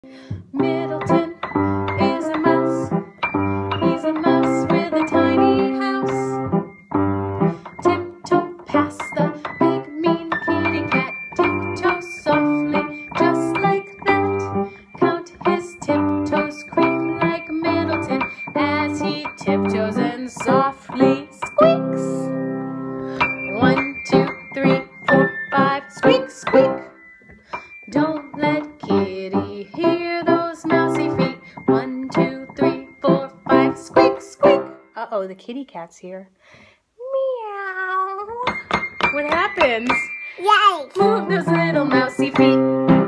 Middelton is a mouse. He's a mouse with a tiny house. Tiptoe past the big mean kitty cat. Tiptoe softly, just like that. Count his tiptoes, creak like Middelton as he tiptoes and softly squeaks. 1, 2, 3, 4, 5, squeak, squeak. Don't let Kitty hear those mousy feet. 1, 2, 3, 4, 5, squeak, squeak. Uh-oh, the kitty cat's here. Meow. What happens? Yay! Move those little mousy feet.